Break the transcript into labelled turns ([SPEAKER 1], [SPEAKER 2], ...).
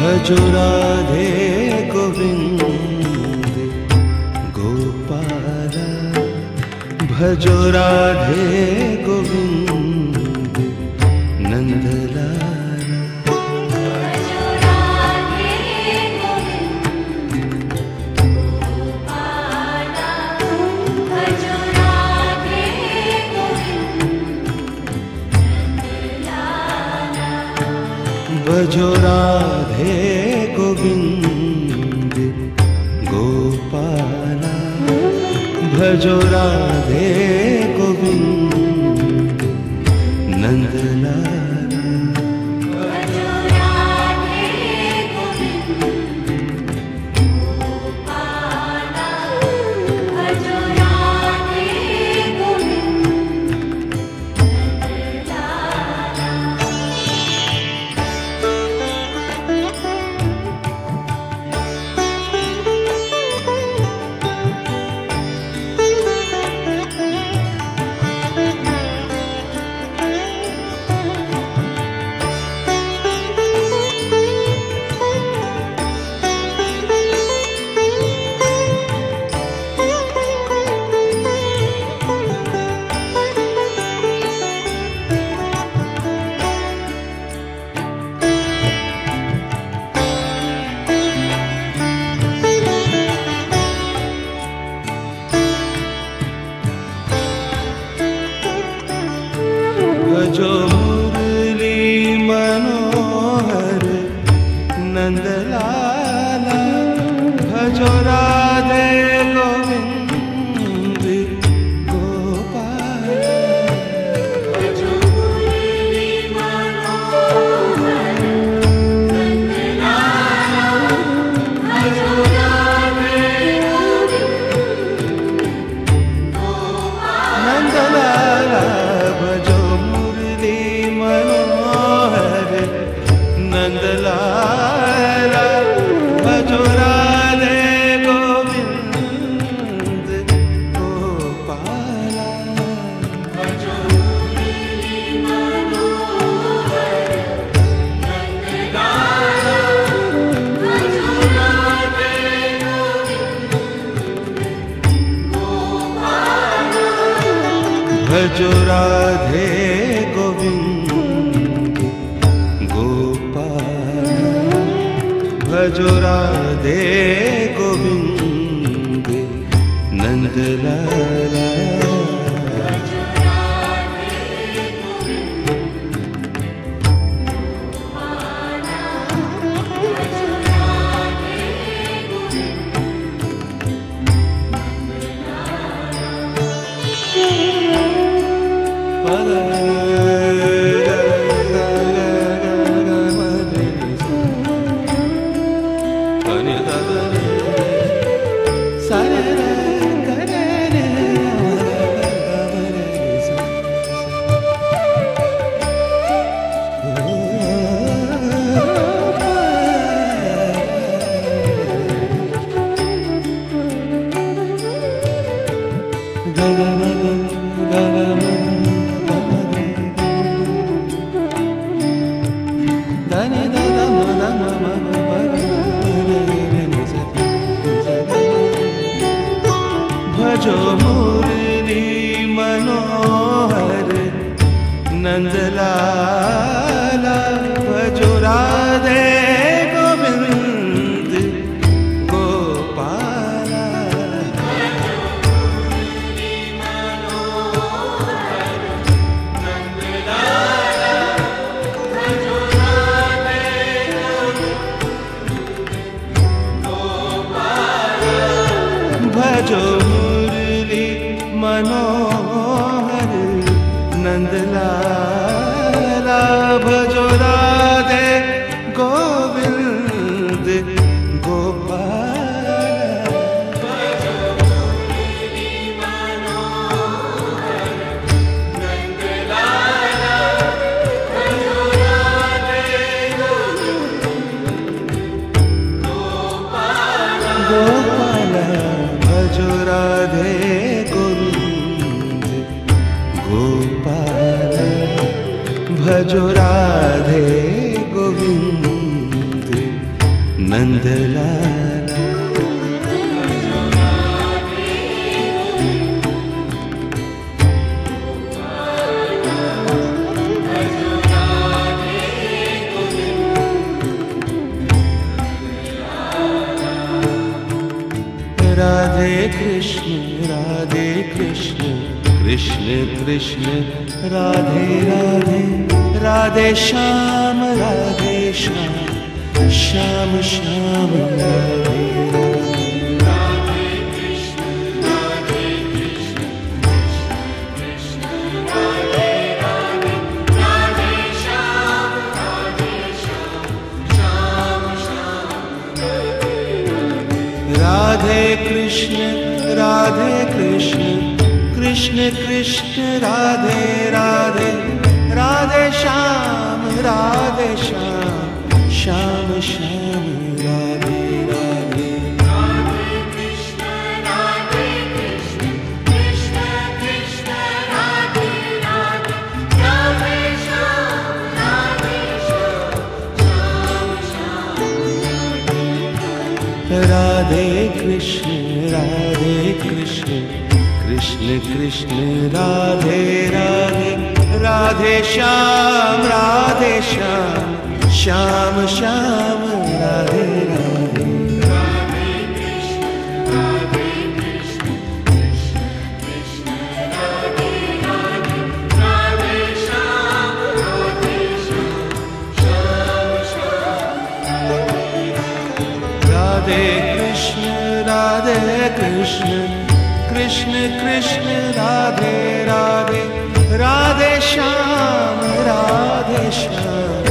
[SPEAKER 1] भजो राधे गोविंद गोपाल, भजो राधे गोविंद नंदलाला। भजो राधे गोविंद गोपाल, भजो राधे गोविंद नंदलाला। भजो मुरली मनोहर नंदलाला, भजो राधे गोविंद गोपाल। भजो मुरली मनोहर नंदलाला, भजो राधे गोविंद गोपाल। नंदलाला भजो मनोहर नंदलाला, भजो राधे गोविंद गोपाल। भजो मुरली मनोहर नंदलाला, भजो राधे गोविंद गोपाल। भजो राधे भजो राधे गोविंद नंदलाला। भजो मुरली मनोहर नंदलाला, भजो राधे गोविंद गोपाल। भजो मुरली मनोहर नंदलाला, भजो राधे गोविंद गोपाल। भजो मनोहर नंदलाला, भजो राधे गोविंद गोपाल। भजो मुरली मनोहर नंदलाला, भजो राधे गोविंद गोपाल। गोपाल भजो राधे गोविंद गोपाल, भजो राधे नंदलाला। राधे कृष्ण कृष्ण कृष्ण राधे राधे, राधे श्याम श्याम श्याम राधे राधे। राधे कृष्ण कृष्ण राधे राधे, राधे श्याम श्याम श्याम राधे राधे। राधे कृष्ण कृष्ण कृष्ण राधे राधे, राधे श्याम श्याम श्याम राधे राधे। राधे कृष्ण कृष्ण कृष्ण राधे राधे, राधे श्याम श्याम श्याम राधे कृष्ण कृष्ण कृष्ण राधे राधे, राधे श्याम श्याम श्याम राधे राधे। राधे कृष्ण कृष्ण कृष्ण राधे राधे, राधे श्याम श्याम श्याम राधे कृष्ण कृष्ण कृष्ण राधे राधे, राधे श्याम